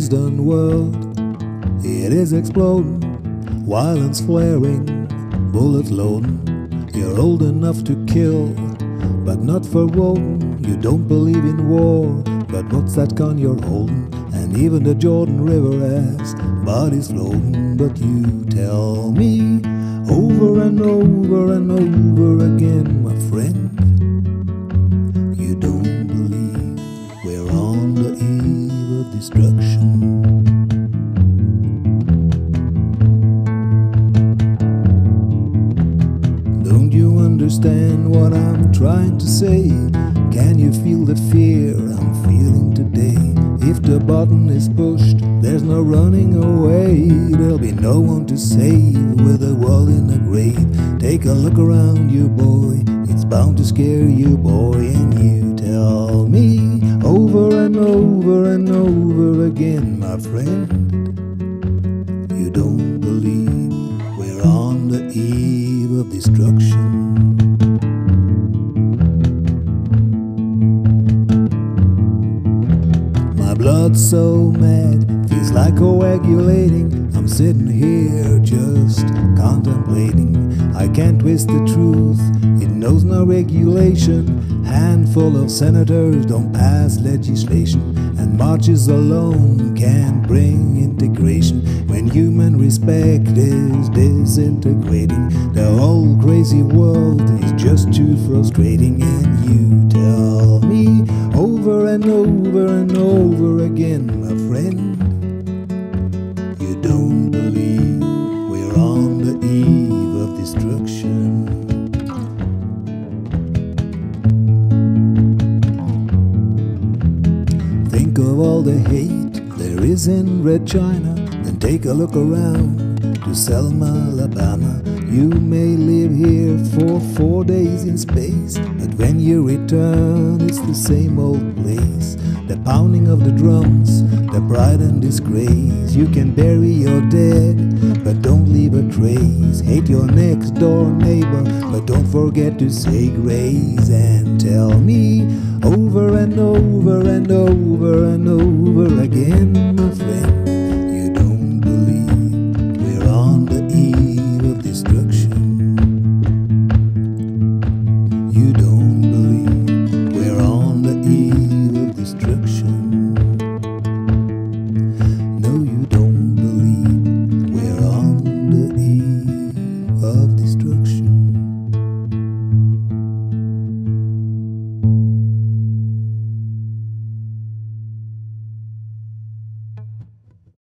Eastern world, it is exploding, violence flaring, bullets loading. You're old enough to kill, but not for voting. You don't believe in war, but what's that gun you're holding? And even the Jordan River has bodies floating. But you tell me over and over and over again, my friend, you don't believe we're on the eve of destruction. Don't you understand what I'm trying to say? Can you feel the fear I'm feeling today? If the button is pushed, there's no running away. There'll be no one to save with the world in the grave. Take a look around you, boy, it's bound to scare you, boy. And you tell me over and over and over again, my friend, you don't believe we're on the eve of destruction. My blood's so mad, feels like coagulating. I'm sitting here just contemplating. I can't twist the truth, it knows no regulation. Handful of senators don't pass legislation, and marches alone can't bring integration. When human respect is disintegrating, the whole crazy world is just too frustrating. And you tell me over and over and over again, my friend, you don't believe we're on the eve of destruction. Think of all the hate there is in Red China, then take a look around to Selma, Alabama. You may live here for 4 days in space, but when you return, it's the same old place. The pounding of the drums, the pride and disgrace. You can bury your dead, but don't leave a trace. Hate your next door neighbor, but don't forget to say grace. And tell me over and over and over and over again, my friend, you don't believe we're on the eve of destruction. You don't believe we're on the eve of destruction. No, you don't believe we're on the eve of destruction.